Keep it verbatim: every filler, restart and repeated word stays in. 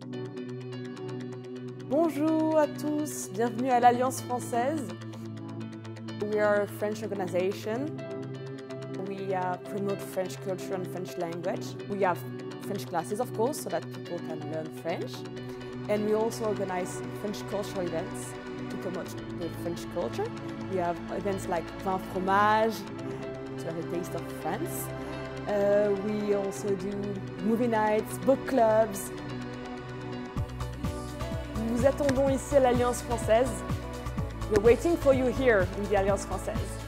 Bonjour à tous, bienvenue à l'Alliance Française. We are a French organization. We uh, promote French culture and French language. We have French classes, of course, so that people can learn French. And we also organize French cultural events to promote the French culture. We have events like Vin Fromage, to have a taste of France. Uh, we also do movie nights, book clubs. Nous vous attendons ici à l'Alliance Française. We're waiting for you here in the Alliance Française.